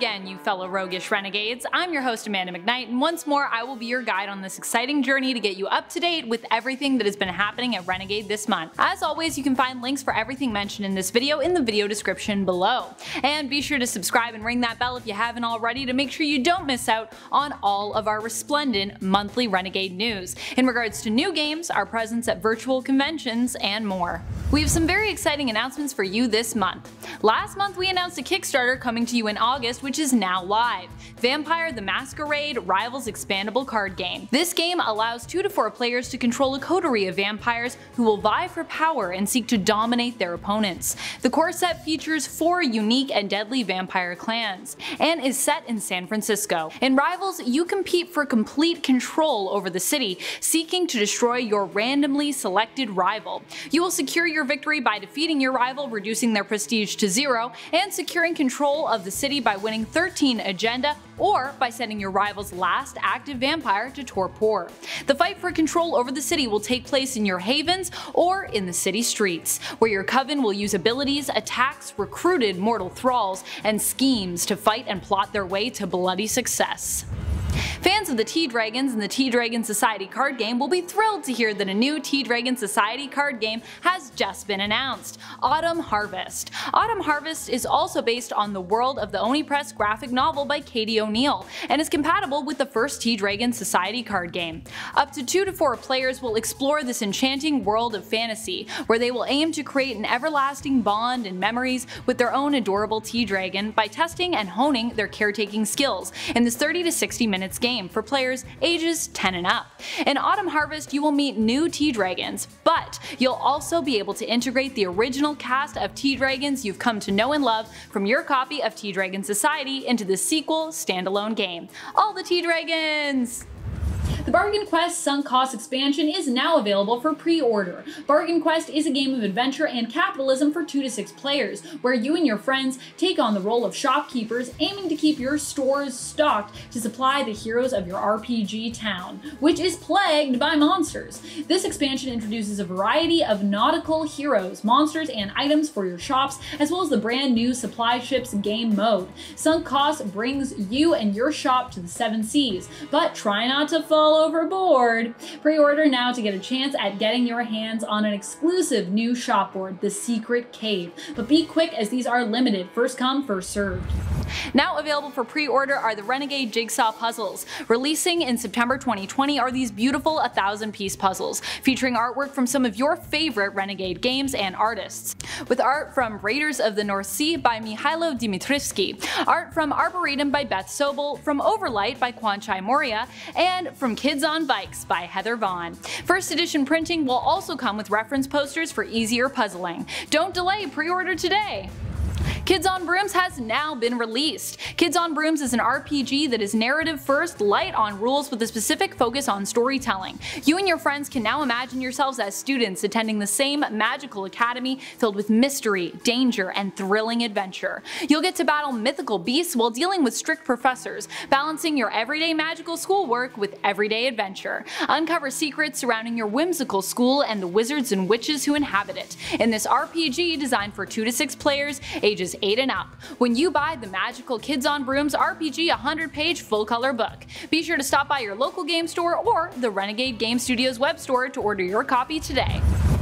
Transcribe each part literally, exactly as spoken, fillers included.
again, you fellow roguish renegades. I'm your host Amanda McKnight, and once more I will be your guide on this exciting journey to get you up to date with everything that has been happening at Renegade this month. As always, you can find links for everything mentioned in this video in the video description below. And be sure to subscribe and ring that bell if you haven't already to make sure you don't miss out on all of our resplendent monthly Renegade news in regards to new games, our presence at virtual conventions, and more. We have some very exciting announcements for you this month. Last month we announced a Kickstarter coming to you in August, which is now live. Vampire the Masquerade Rivals expandable card game. This game allows two to four players to control a coterie of vampires who will vie for power and seek to dominate their opponents. The core set features four unique and deadly vampire clans, and is set in San Francisco. In Rivals, you compete for complete control over the city, seeking to destroy your randomly selected rival. You will secure your victory by defeating your rival, reducing their prestige to zero, and securing control of the city by winning thirteen agenda, or by sending your rival's last active vampire to torpor. The fight for control over the city will take place in your havens or in the city streets, where your coven will use abilities, attacks, recruited mortal thralls, and schemes to fight and plot their way to bloody success. Fans of the T-Dragons and the T-Dragon Society card game will be thrilled to hear that a new T-Dragon Society card game has just been announced, Autumn Harvest. Autumn Harvest is also based on the world of the Oni Press graphic novel by Katie O'Neill, and is compatible with the first T-Dragon Society card game. Up to two to four players will explore this enchanting world of fantasy, where they will aim to create an everlasting bond and memories with their own adorable T-Dragon by testing and honing their caretaking skills in this thirty to sixty minutes game for players ages ten and up. In Autumn Harvest, you will meet new T-Dragons, but you'll also be able to integrate the original cast of T-Dragons you've come to know and love from your copy of T-Dragon Society into the sequel standalone game. All the T-Dragons! The Bargain Quest Sunk Cost expansion is now available for pre-order. Bargain Quest is a game of adventure and capitalism for two to six players, where you and your friends take on the role of shopkeepers, aiming to keep your stores stocked to supply the heroes of your R P G town, which is plagued by monsters. This expansion introduces a variety of nautical heroes, monsters, and items for your shops, as well as the brand new Supply Ships game mode. Sunk Cost brings you and your shop to the seven seas, but try not to fall overboard. Pre-order now to get a chance at getting your hands on an exclusive new shop board, The Secret Cave. But be quick, as these are limited, first come, first served. Now available for pre-order are the Renegade Jigsaw puzzles. Releasing in September twenty twenty are these beautiful one thousand piece puzzles, featuring artwork from some of your favorite Renegade games and artists. With art from Raiders of the North Sea by Mihailo Dimitrivsky, art from Arboretum by Beth Sobel, from Overlight by Kwanchai Moria, and from Kids on Bikes by Heather Vaughn. First edition printing will also come with reference posters for easier puzzling. Don't delay, pre-order today! Kids on Brooms has now been released. Kids on Brooms is an R P G that is narrative first, light on rules with a specific focus on storytelling. You and your friends can now imagine yourselves as students attending the same magical academy filled with mystery, danger, and thrilling adventure. You'll get to battle mythical beasts while dealing with strict professors, balancing your everyday magical schoolwork with everyday adventure. Uncover secrets surrounding your whimsical school and the wizards and witches who inhabit it in this R P G designed for two to six players, ages eight and up, when you buy the magical Kids on Brooms R P G one hundred page full color book. Be sure to stop by your local game store or the Renegade Game Studios web store to order your copy today.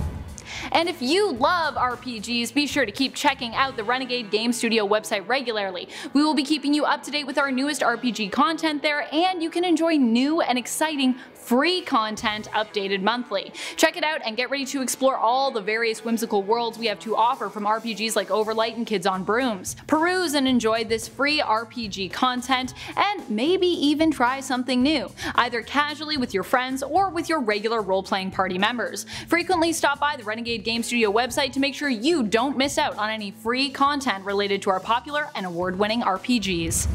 And if you love R P Gs, be sure to keep checking out the Renegade Game Studio website regularly. We will be keeping you up to date with our newest R P G content there, and you can enjoy new and exciting free content updated monthly. Check it out and get ready to explore all the various whimsical worlds we have to offer from R P Gs like Overlight and Kids on Brooms. Peruse and enjoy this free R P G content, and maybe even try something new, either casually with your friends or with your regular role-playing party members. Frequently stop by the Renegade Game Studio website to make sure you don't miss out on any free content related to our popular and award-winning R P Gs.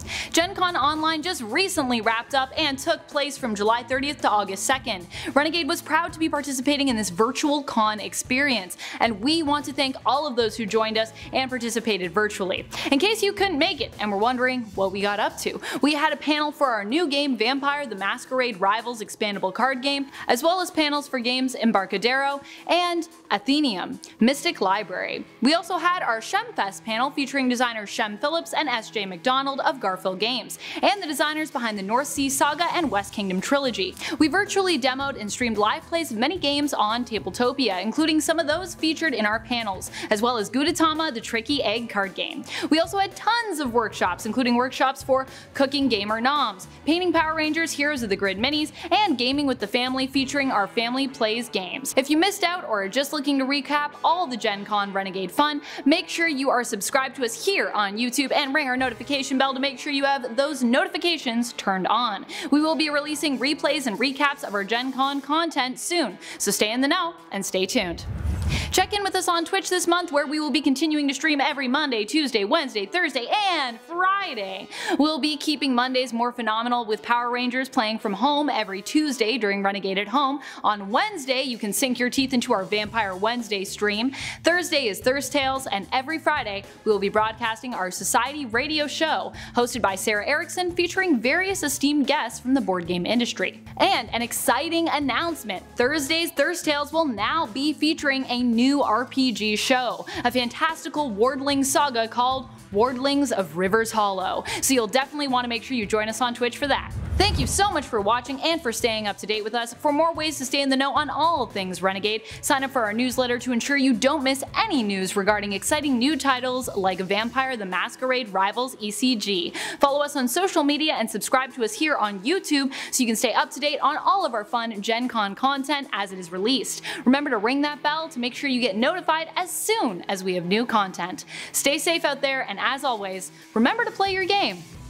Gen Con Online just recently wrapped up and took place from July thirtieth to August second. Renegade was proud to be participating in this virtual con experience, and we want to thank all of those who joined us and participated virtually. In case you couldn't make it and were wondering what we got up to, we had a panel for our new game Vampire the Masquerade Rivals expandable card game, as well as panels for games Embarcadero and Athenium Mystic Library. We also had our ShemFest panel featuring designers Shem Phillips and S J McDonald of Garphill Games, and the designers behind the North Sea Saga and West Kingdom trilogy. We virtually demoed and streamed live plays of many games on Tabletopia, including some of those featured in our panels, as well as Gudetama the Tricky Egg card game. We also had tons of workshops, including workshops for cooking gamer noms, painting Power Rangers Heroes of the Grid minis, and gaming with the family featuring our Family Plays games. If you missed out or are just looking to recap all the Gen Con Renegade fun, make sure you are subscribed to us here on YouTube and ring our notification bell to make sure you have those notifications turned on. We will be releasing replays and recaps of our Gen Con content soon, so stay in the know and stay tuned. Check in with us on Twitch this month, where we will be continuing to stream every Monday, Tuesday, Wednesday, Thursday, and Friday. We'll be keeping Mondays more phenomenal with Power Rangers playing from home every Tuesday during Renegade at Home. On Wednesday, you can sink your teeth into our Vampire Wednesday stream. Thursday is Thirst Tales, and every Friday, we will be broadcasting our Society radio show, hosted by Sarah Erickson, featuring various esteemed guests from the board game industry. And an exciting announcement! Thursday's Thirst Tales will now be featuring a new R P G show, a fantastical Wardling saga called Wardlings of Rivers Hollow, so you'll definitely want to make sure you join us on Twitch for that. Thank you so much for watching and for staying up to date with us. For more ways to stay in the know on all things Renegade, sign up for our newsletter to ensure you don't miss any news regarding exciting new titles like Vampire the Masquerade Rivals E C G. Follow us on social media and subscribe to us here on YouTube so you can stay up to date on all of our fun Gen Con content as it is released. Remember to ring that bell to make sure you get notified as soon as we have new content. Stay safe out there, and as always, remember to play your game.